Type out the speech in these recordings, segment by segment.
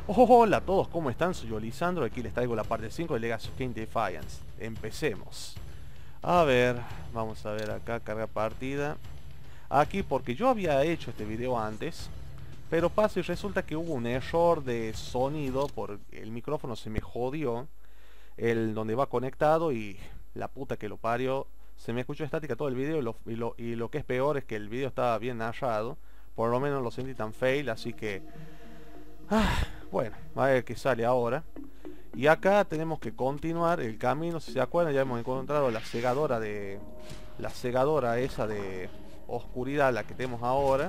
Hola a todos, ¿cómo están? Soy yo, Lisandro, aquí les traigo la parte 5 de Legacy of Kain Defiance. Empecemos. A ver, vamos a ver acá, carga partida. Aquí, porque yo había hecho este video antes, pero pasa y resulta que hubo un error de sonido, por el micrófono se me jodió, el donde va conectado y la puta que lo parió, se me escuchó estática todo el video y lo que es peor es que el video estaba bien narrado, por lo menos lo sentí tan fail, así que... bueno, a ver qué sale ahora. Y acá tenemos que continuar el camino. Si se acuerdan, ya hemos encontrado la segadora de... La segadora esa de oscuridad, la que tenemos ahora.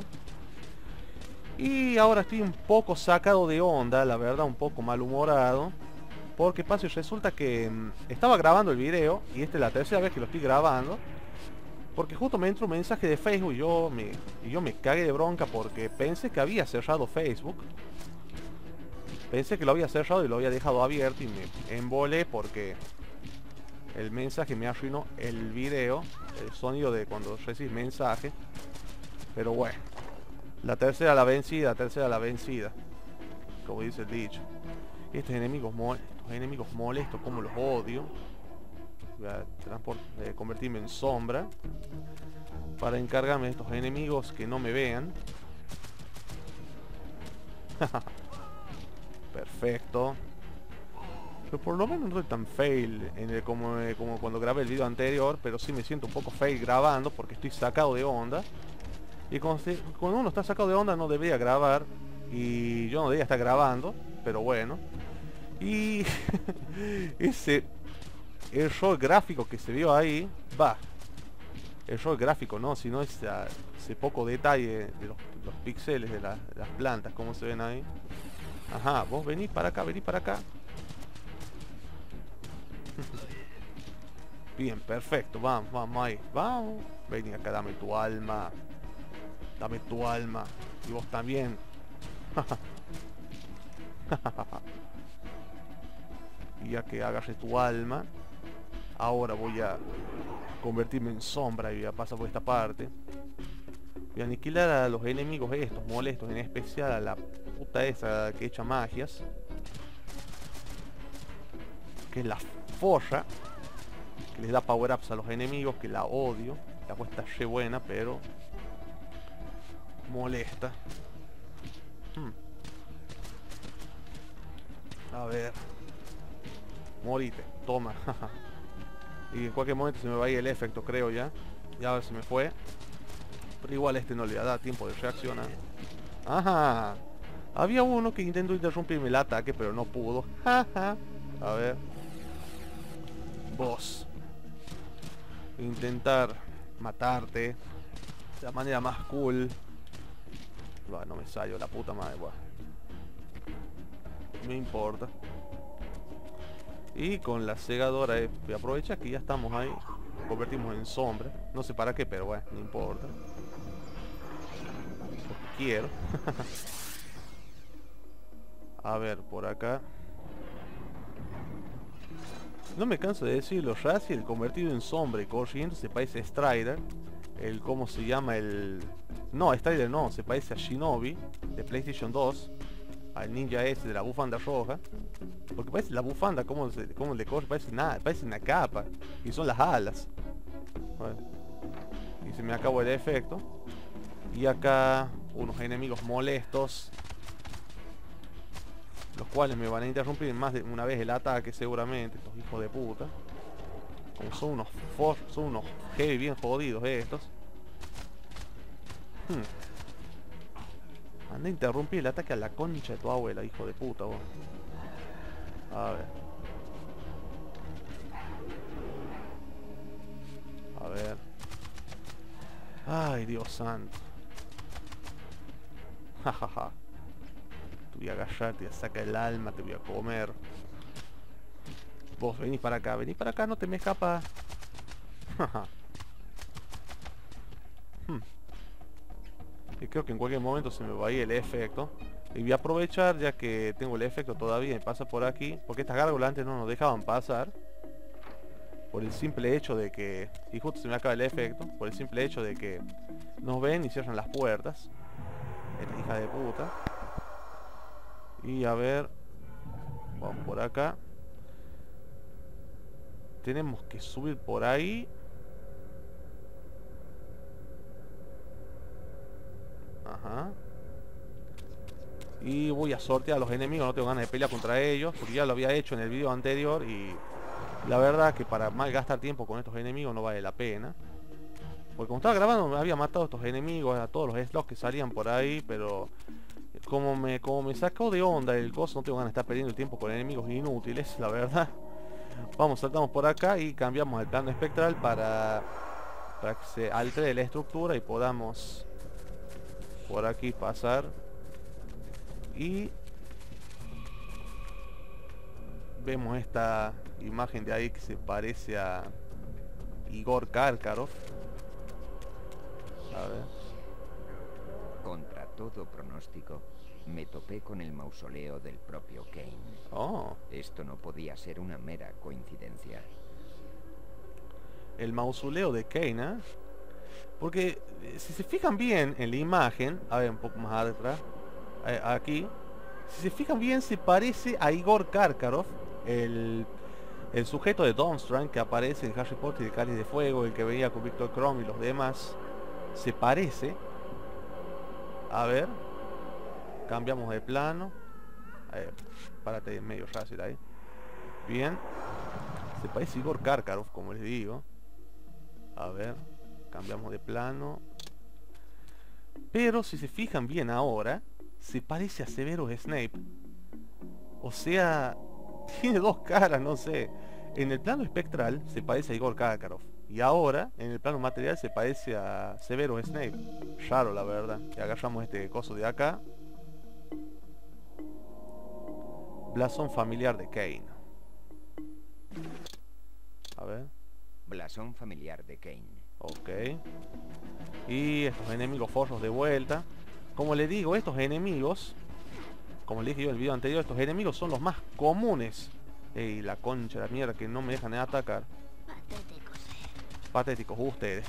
Y ahora estoy un poco sacado de onda, la verdad, un poco malhumorado. Porque pasa y resulta que estaba grabando el video y esta es la tercera vez que lo estoy grabando. Porque justo me entró un mensaje de Facebook y yo me cagué de bronca porque pensé que había cerrado Facebook. Pensé que lo había cerrado y lo había dejado abierto y me embolé porque el mensaje me arruinó el video, el sonido de cuando recibes mensaje. Pero bueno, la tercera la vencida, como dice el dicho. Estos enemigos molestos, como los odio. Voy a convertirme en sombra para encargarme de estos enemigos que no me vean. Perfecto. Pero por lo menos no soy tan fail como cuando grabé el video anterior, pero sí me siento un poco fail grabando porque estoy sacado de onda. Y cuando uno está sacado de onda no debería grabar, y yo no debería estar grabando, pero bueno. Y ese error gráfico que se vio ahí, error gráfico no, sino ese poco detalle de los píxeles de las plantas, como se ven ahí. Ajá, vos venís para acá, venís para acá. Bien, perfecto, vamos, vamos ahí, vamos. Vení acá, dame tu alma. Dame tu alma. Y vos también. Y ya que agarre tu alma, ahora voy a convertirme en sombra y voy a pasar por esta parte. Voy a aniquilar a los enemigos estos molestos, en especial a la puta esa que echa magias, que es la forra, que les da power ups a los enemigos, que la odio. La puesta es re buena, pero molesta. A ver, morite, toma. Y en cualquier momento se me va a ir el efecto, creo ya. Ya a ver si me fue. Pero igual este no le da tiempo de reaccionar. Ajá. Había uno que intentó interrumpirme el ataque, pero no pudo. A ver. Vos. Intentar matarte de la manera más cool. No me salió la puta madre, buah. No importa. Y con la segadora voy a aprovechar que ya estamos ahí. Convertimos en sombra. No sé para qué, pero bueno, no importa. Porque quiero. A ver, por acá. No me canso de decirlo, Raziel convertido en sombra y corriendo se parece a Strider. ¿Cómo se llama? No, Strider no, se parece a Shinobi de PlayStation 2. Al ninja ese de la bufanda roja. Porque parece la bufanda, cómo le corre, parece nada, parece una capa. Y son las alas. Bueno, y se me acabó el efecto. Y acá unos enemigos molestos, los cuales me van a interrumpir más de una vez el ataque seguramente, estos hijos de puta. Como son unos heavy bien jodidos estos. Anda a interrumpir el ataque a la concha de tu abuela, hijo de puta vos. A ver. A ver. Ay, Dios santo. Jajaja. Te voy a agarrar, te voy a sacar el alma, te voy a comer. Vos venís para acá, no te me escapas. Y creo que en cualquier momento se me va a ir el efecto. Y voy a aprovechar, ya que tengo el efecto todavía, y pasa por aquí. Porque estas gárgolas antes no nos dejaban pasar. Por el simple hecho de que... Y justo se me acaba el efecto. Por el simple hecho de que nos ven y cierran las puertas. Esta hija de puta. Y a ver, vamos por acá. Tenemos que subir por ahí. Ajá. Y voy a sortear a los enemigos. No tengo ganas de pelear contra ellos, porque ya lo había hecho en el video anterior. Y la verdad que para malgastar tiempo con estos enemigos no vale la pena. Porque como estaba grabando me había matado a estos enemigos, a todos los slots que salían por ahí. Pero como me sacó de onda el coso, no tengo ganas de estar perdiendo el tiempo con enemigos inútiles, la verdad. Vamos, saltamos por acá y cambiamos el plano espectral para que se altere la estructura y podamos por aquí pasar. Y vemos esta imagen de ahí que se parece a Igor Karkaroff. A ver. Contra todo pronóstico, me topé con el mausoleo del propio Kane. Oh. Esto no podía ser una mera coincidencia. El mausoleo de Kane, ¿eh? Porque si se fijan bien en la imagen, a ver un poco más atrás, aquí, si se fijan bien se parece a Igor Karkaroff, el sujeto de Durmstrang que aparece en Harry Potter y el Cáliz de Fuego, el que veía con Viktor Krum y los demás. Se parece. A ver, cambiamos de plano. Párate medio fácil ahí. Bien. Se parece a Igor Karkaroff, como les digo. A ver, cambiamos de plano. Pero si se fijan bien ahora, se parece a Severus Snape. O sea, tiene dos caras, no sé. En el plano espectral se parece a Igor Karkaroff. Y ahora, en el plano material, se parece a Severus Snape. Raro, la verdad. Y agarramos este coso de acá. Blasón familiar de Kane. A ver. Blasón familiar de Kane. Ok. Y estos enemigos forros de vuelta. Como les digo, estos enemigos, como les dije yo en el video anterior, estos enemigos son los más comunes. Ey, la concha de la mierda, que no me dejan de atacar. Patéticos ustedes.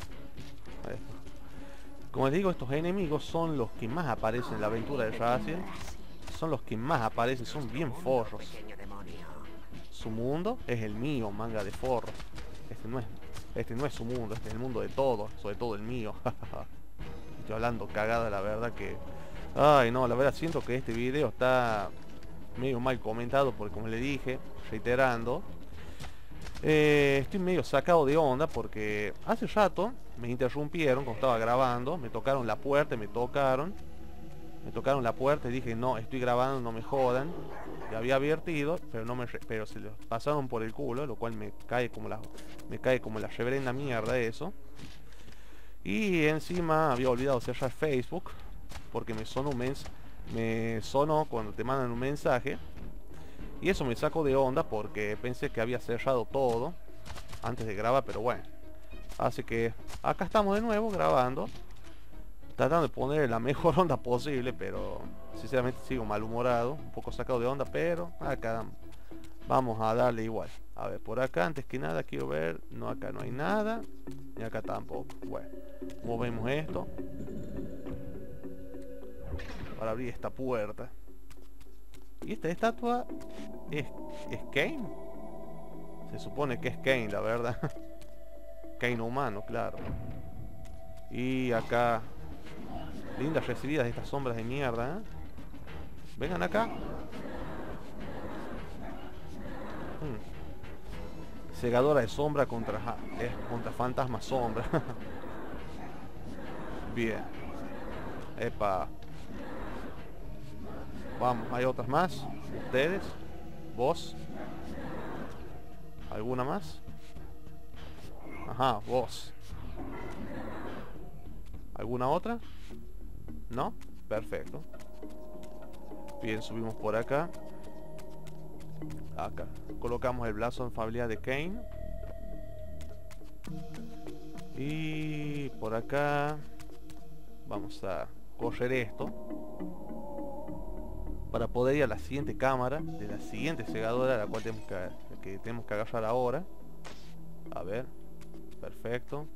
Como les digo, estos enemigos son los que más aparecen en la aventura de Raziel. Son los que más aparecen, son bien forros. Su mundo es el mío, manga de forros. Este no es su mundo, este es el mundo de todos, sobre todo el mío. Estoy hablando cagada, la verdad que... Ay no, la verdad siento que este video está medio mal comentado porque, como le dije, reiterando, estoy medio sacado de onda porque hace rato me interrumpieron cuando estaba grabando, me tocaron la puerta, me tocaron la puerta y dije, no, estoy grabando, no me jodan. Ya había advertido, pero se lo pasaron por el culo, lo cual me cae como la reverenda mierda eso. Y encima había olvidado cerrar Facebook porque me sonó cuando te mandan un mensaje. Y eso me sacó de onda porque pensé que había cerrado todo antes de grabar, pero bueno. Así que acá estamos de nuevo grabando, tratando de poner la mejor onda posible, pero sinceramente sigo malhumorado, un poco sacado de onda, pero acá vamos a darle igual. A ver, por acá antes que nada quiero ver, no, acá no hay nada, y acá tampoco. Bueno, movemos esto para abrir esta puerta. Y esta estatua es Kane. Se supone que es Kane, la verdad. Kane humano, claro. Y acá lindas recibidas de estas sombras de mierda, ¿eh? Vengan acá. Segadora de sombra contra fantasma sombra. Bien. Epa. Vamos, hay otras más. Ustedes. Vos. ¿Alguna más? Ajá, vos. ¿Alguna otra? ¿No? Perfecto. Bien, subimos por acá. Acá. Colocamos el blasón familiar de Kane. Y por acá vamos a correr esto para poder ir a la siguiente cámara de la siguiente segadora, la cual tenemos que agarrar ahora. A ver. Perfecto.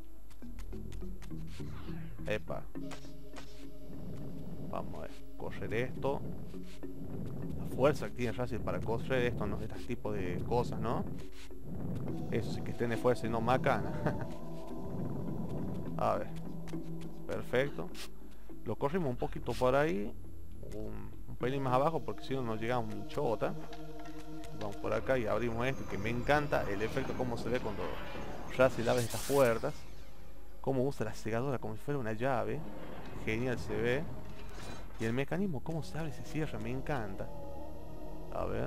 Epa. Vamos a ver, correr esto. fuerza que tiene Raziel para construir esto, ¿no? Este tipo de cosas, ¿no? Eso sí que tiene fuerza y no macana. A ver. Perfecto. Lo corrimos un poquito por ahí. Un pelín más abajo porque si no nos llegamos un chota. Vamos por acá y abrimos esto, que me encanta el efecto como se ve cuando Raziel abre estas puertas. Cómo usa la segadora como si fuera una llave. Genial se ve. Y el mecanismo cómo se abre y se cierra, me encanta. A ver.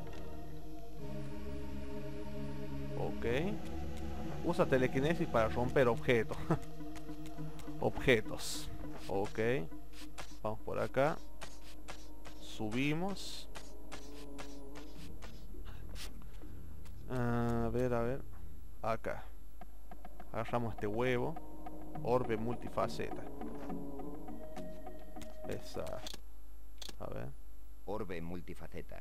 Ok. Usa telequinesis para romper objetos. Objetos. Ok. Vamos por acá. Subimos. A ver, a ver. Acá. Agarramos este huevo. Orbe multifaceta. Esa. A ver. Orbe multifaceta.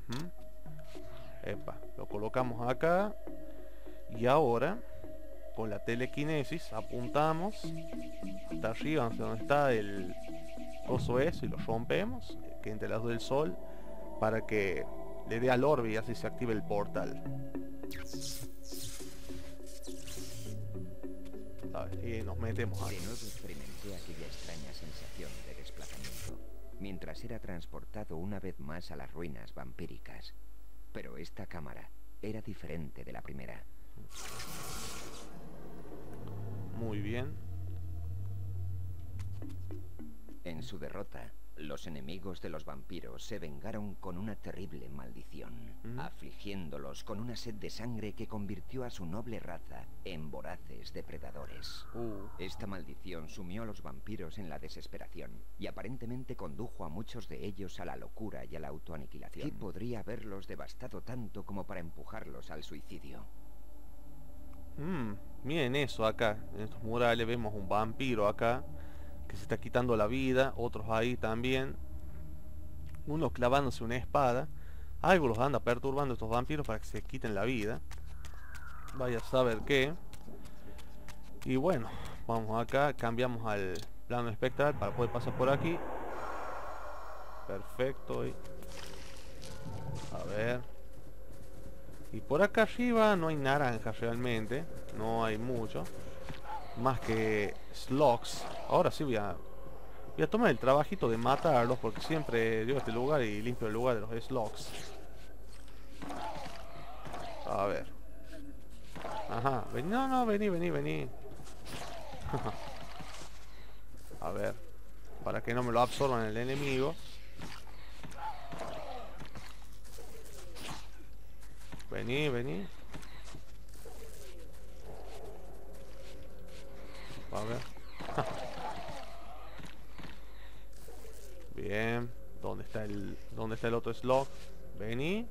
Epa. Lo colocamos acá. Y ahora, con la telequinesis, apuntamos hasta arriba, donde está el coso eso, y lo rompemos, que entre las dos del sol, para que le dé al orbe y así se active el portal. Y nos metemos aquí. De nuevo experimenté aquella extraña sensación de desplazamiento, mientras era transportado una vez más a las ruinas vampíricas. Pero esta cámara era diferente de la primera. Muy bien. En su derrota, los enemigos de los vampiros se vengaron con una terrible maldición, afligiéndolos con una sed de sangre que convirtió a su noble raza en voraces depredadores. Esta maldición sumió a los vampiros en la desesperación y aparentemente condujo a muchos de ellos a la locura y a la autoaniquilación. ¿Qué podría haberlos devastado tanto como para empujarlos al suicidio? Miren eso acá. En estos murales vemos un vampiro acá que se está quitando la vida, otros ahí también, uno clavándose una espada. Algo los anda perturbando estos vampiros para que se quiten la vida, vaya a saber qué. Y bueno, vamos acá, cambiamos al plano espectral para poder pasar por aquí. Perfecto. A ver. Y por acá arriba no hay naranjas realmente, no hay mucho más que slugs. Ahora sí voy a tomar el trabajito de matarlos, porque siempre llego a este lugar y limpio el lugar de los slugs. A ver. Ajá, vení, no, vení. A ver, para que no me lo absorban el enemigo. Vení. A ver. Bien. ¿Dónde está el otro slug? Vení.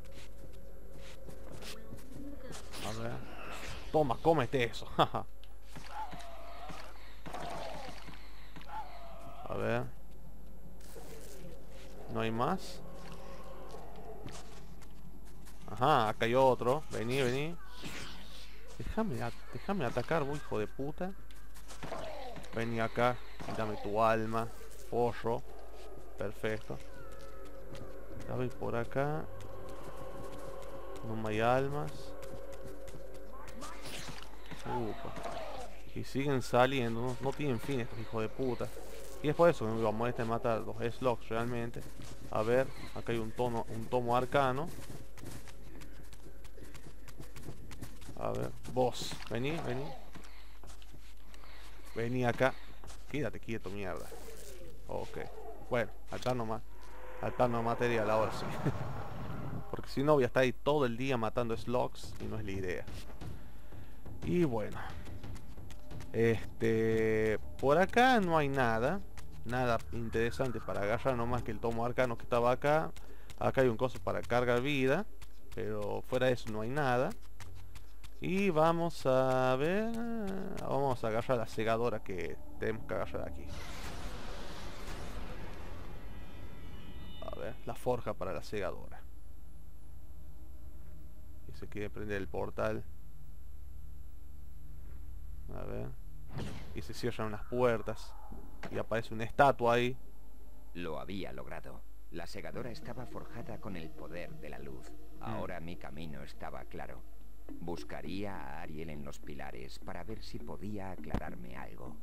A ver. Toma, cómete eso. A ver. ¿No hay más? Ajá, acá hay otro. Vení. Déjame atacar, vos, hijo de puta. Vení acá, dame tu alma, pollo. Perfecto. Ya voy por acá. No hay almas. Y siguen saliendo, no tienen fin estos hijos de puta. Y es por eso que me vamos a matar los slugs realmente. A ver, acá hay un tomo arcano. A ver, vos, vení. Vení acá. Quédate quieto, mierda. Ok. Bueno, alterno material ahora sí. Porque si no voy a estar ahí todo el día matando slugs y no es la idea. Y bueno. Por acá no hay nada. Nada interesante para agarrar, no más que el tomo arcano que estaba acá. Acá hay un coso para cargar vida. Pero fuera de eso no hay nada. Y vamos a ver. Vamos a agarrar la segadora que tenemos que agarrar aquí. A ver, la forja para la segadora. Y se quiere prender el portal. A ver. Y se cierran unas puertas. Y aparece una estatua ahí. Lo había logrado. La segadora estaba forjada con el poder de la luz. Ahora mi camino estaba claro. Buscaría a Ariel en los pilares para ver si podía aclararme algo.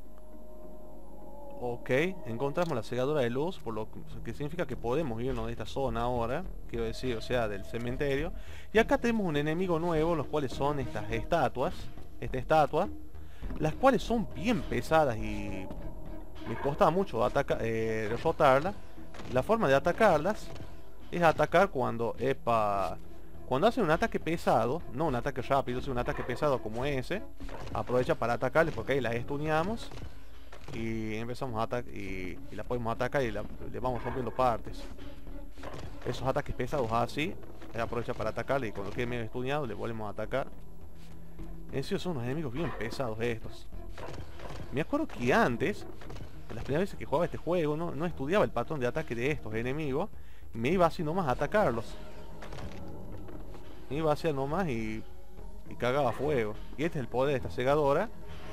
Ok, encontramos la segadora de luz, por lo que significa que podemos irnos de esta zona ahora, quiero decir, o sea, del cementerio. Y acá tenemos un enemigo nuevo, los cuales son estas estatuas, esta estatua, las cuales son bien pesadas y me costaba mucho derrotarlas. La forma de atacarlas es atacar cuando hacen un ataque pesado, no un ataque rápido, sino un ataque pesado como ese. Aprovecha para atacarles porque ahí las estuneamos y empezamos a atacar y la podemos atacar y le vamos rompiendo partes. Esos ataques pesados así, aprovecha para atacarle y cuando quede medio estuneado le volvemos a atacar. En serio son unos enemigos bien pesados estos. Me acuerdo que antes, las primeras veces que jugaba este juego, no estudiaba el patrón de ataque de estos enemigos. Me iba así nomás a atacarlos. Me iba hacia nomás y cagaba fuego. Y este es el poder de esta segadora.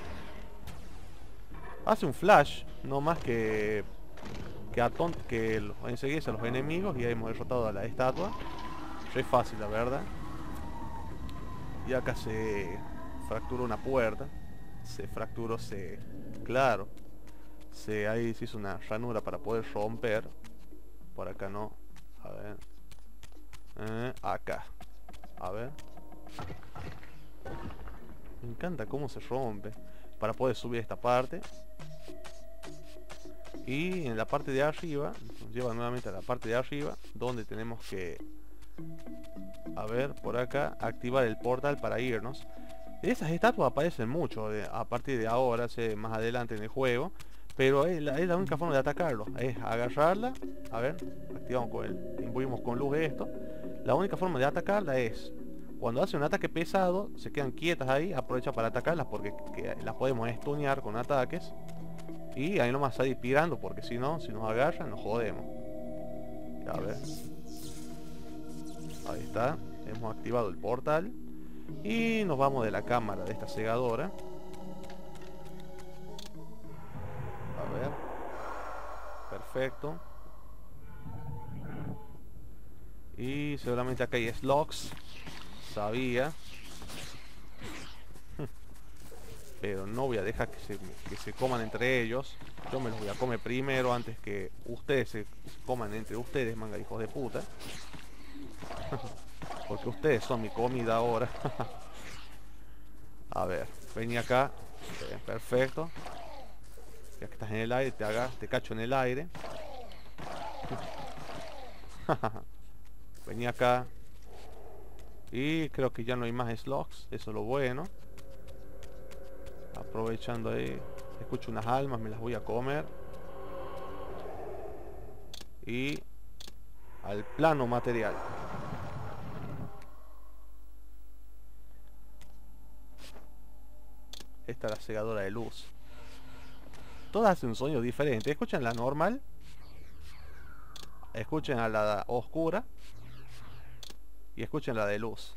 Hace un flash, no más que enseguida a los enemigos y ahí hemos derrotado a la estatua. Es fácil, la verdad. Y acá se fracturó una puerta. Claro. Ahí se hizo una ranura para poder romper. Por acá no. A ver. Acá. A ver. Me encanta cómo se rompe. Para poder subir esta parte. Y en la parte de arriba, nos lleva nuevamente a la parte de arriba, donde tenemos que, a ver, por acá, activar el portal para irnos. Esas estatuas aparecen mucho a partir de ahora, más adelante en el juego. Pero es la única forma de atacarlo, es agarrarla, a ver, activamos imbuimos con luz esto. La única forma de atacarla es, cuando hace un ataque pesado, se quedan quietas ahí, aprovecha para atacarlas porque las podemos estunear con ataques. Y ahí nomás salir pirando porque si nos agarran nos jodemos. A ver. Ahí está. Hemos activado el portal. Y nos vamos de la cámara de esta segadora. A ver. Perfecto. Y seguramente acá hay slugs. Sabía. Pero no voy a dejar que se coman entre ellos. Yo me los voy a comer primero antes que ustedes se coman entre ustedes, manga hijos de puta. Porque ustedes son mi comida ahora. A ver, vení acá. Perfecto. Ya que estás en el aire, te cacho en el aire. Vení acá. Y creo que ya no hay más slugs. Eso es lo bueno. Aprovechando ahí, escucho unas almas, me las voy a comer. Y al plano material. Esta es la segadora de luz. Todas hacen un sonido diferente. Escuchen la normal. Escuchen a la oscura. Y escuchen la de luz.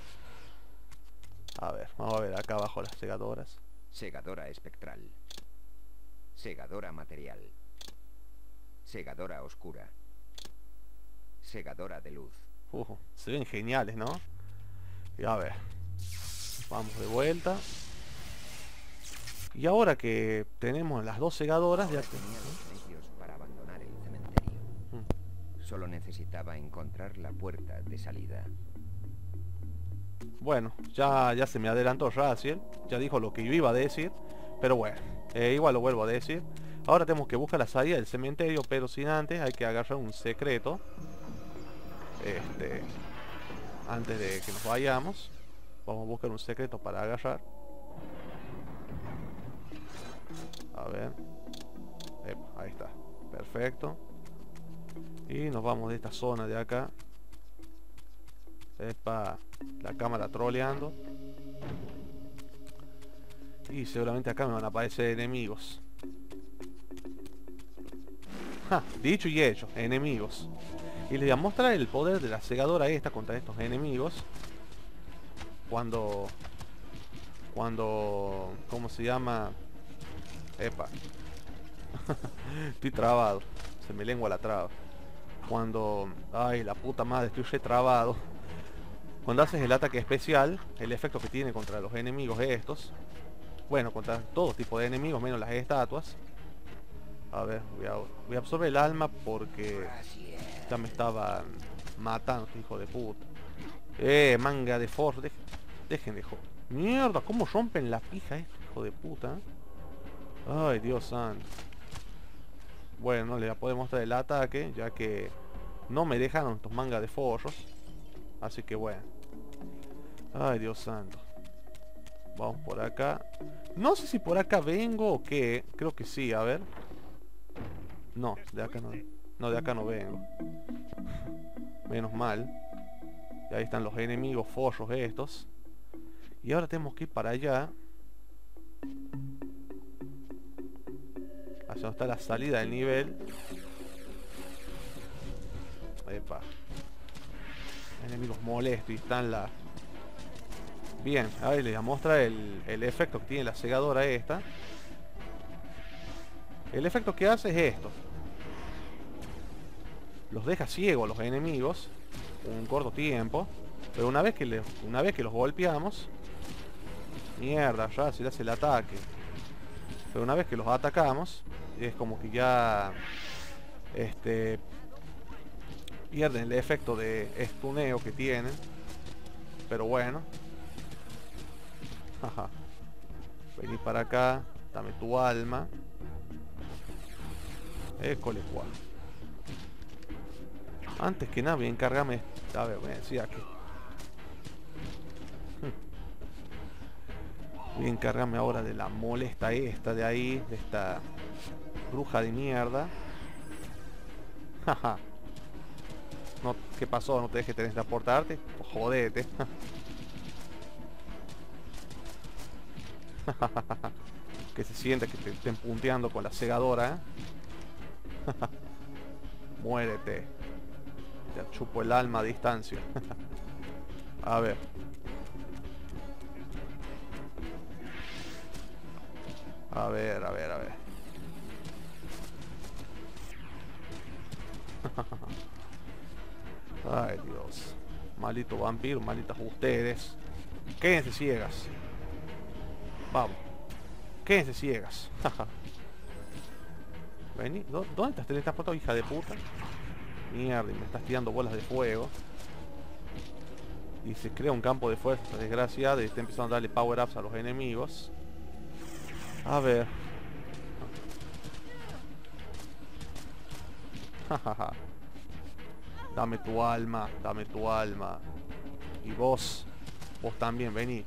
A ver, vamos a ver acá abajo las segadoras. Segadora espectral. Segadora material. Segadora oscura. Segadora de luz. Se ven geniales, ¿no? Y a ver. Vamos de vuelta. Y ahora que tenemos las dos segadoras, ya tenía los medios para abandonar el cementerio. Solo necesitaba encontrar la puerta de salida. Bueno, ya se me adelantó Raziel. Ya dijo lo que yo iba a decir. Pero bueno, igual lo vuelvo a decir. Ahora tenemos que buscar la salida del cementerio. Pero sin antes hay que agarrar un secreto. Antes de que nos vayamos, vamos a buscar un secreto para agarrar. A ver. Ahí está. Perfecto. Y nos vamos de esta zona de acá. Epa, la cámara troleando. Y seguramente acá me van a aparecer enemigos. Dicho y hecho, enemigos. Y les voy a mostrar el poder de la segadora esta contra estos enemigos. Cuando... ¿Cómo se llama? Epa. Estoy trabado. Se me lengua la traba. cuando... Ay, la puta madre, estoy retrabado. Cuando haces el ataque especial, el efecto que tiene contra los enemigos estos. Bueno, contra todo tipo de enemigos, menos las estatuas. A ver, voy a absorber el alma porque ya me estaba matando, este hijo de puta. Manga de force. Dejen de joder. Mierda, cómo rompen la pija estos, hijo de puta. Ay, Dios santo. Bueno, no le voy a poder mostrar el ataque, ya que no me dejaron estos mangas de forros. Así que bueno. Ay, Dios santo. Vamos por acá. No sé si por acá vengo o qué. Creo que sí, a ver. No, de acá no. No, de acá no vengo. Menos mal. Y ahí están los enemigos forros estos. Y ahora tenemos que ir para allá. Hacia donde está la salida del nivel. Epa. Enemigos molestos y están la... Bien, a ver, les voy a mostrar el efecto que tiene la segadora esta. El efecto que hace es esto. Los deja ciegos a los enemigos un corto tiempo. Pero una vez que los golpeamos, mierda, ya se le hace el ataque. Pero una vez que los atacamos, es como que ya pierden el efecto de estuneo que tienen. Pero bueno. Jaja. Vení para acá. Dame tu alma. École cual. Antes que nada voy a encargarme. A ver, me decía que voy a encargarme ahora de la molesta esta de ahí. De esta bruja de mierda. Jaja. No, ¿qué pasó? ¿No te dejes teletransportarte? Pues jodete. Que se siente que te estén punteando con la segadora, ¿eh? Muérete. Te chupo el alma a distancia. A ver. A ver. Ay, Dios. Maldito vampiro, malditas ustedes. Quédense ciegas. Vamos. Quédense ciegas. Vení. ¿Dónde estás teletransportado, hija de puta? Mierda, y me estás tirando bolas de fuego. Y se crea un campo de fuerza desgraciada y está empezando a darle power-ups a los enemigos. A ver. Dame tu alma, dame tu alma. Y vos también, vení.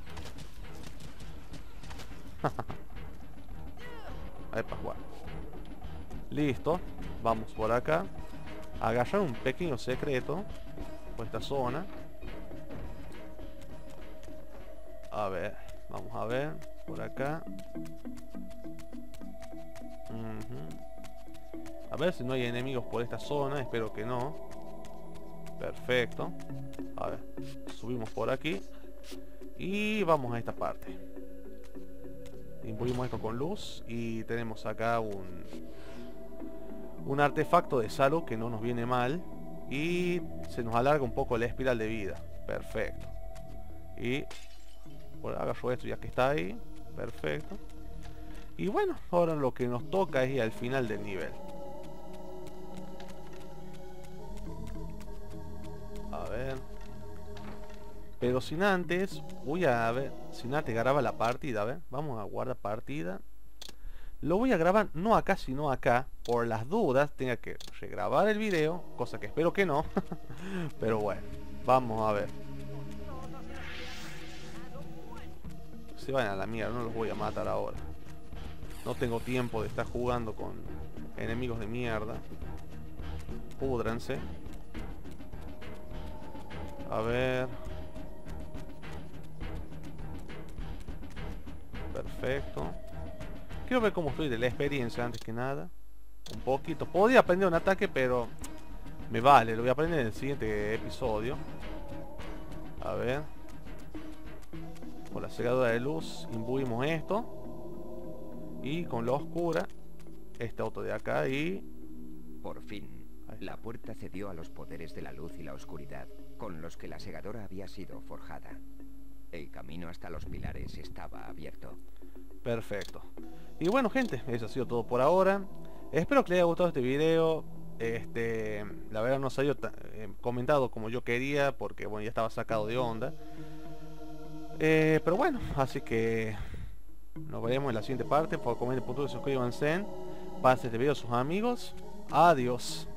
Epa, bueno. Listo. Vamos por acá. Agarrar un pequeño secreto por esta zona. A ver, vamos a ver. Por acá. A ver si no hay enemigos por esta zona. Espero que no. Perfecto. A ver, subimos por aquí. Y vamos a esta parte. Imbuimos esto con luz. Y tenemos acá un artefacto de salud que no nos viene mal. Y se nos alarga un poco la espiral de vida. Perfecto. Y por agarro esto ya que está ahí. Perfecto. Y bueno, ahora lo que nos toca es ir al final del nivel. A ver. Pero sin antes, voy a ver. Sin antes graba la partida, a ver. Vamos a guardar partida. Lo voy a grabar no acá, sino acá. Por las dudas, tenga que regrabar el video. Cosa que espero que no. Pero bueno, vamos a ver. Se vayan a la mierda, no los voy a matar ahora. No tengo tiempo de estar jugando con enemigos de mierda. Púdranse. A ver. Perfecto. Quiero ver cómo estoy de la experiencia antes que nada. Un poquito. Podría aprender un ataque, pero me vale. Lo voy a aprender en el siguiente episodio. A ver. Con la segadora de luz imbuimos esto. Y con la oscura este auto de acá y... Por fin. Ahí. La puerta cedió a los poderes de la luz y la oscuridad, con los que la segadora había sido forjada. El camino hasta los pilares estaba abierto. Perfecto. Y bueno, gente, eso ha sido todo por ahora. Espero que les haya gustado este video. La verdad no salió comentado como yo quería, porque bueno, ya estaba sacado de onda. Pero bueno, así que nos veremos en la siguiente parte. Por favor, comenten, suscríbanse, pasen este video a sus amigos. Adiós.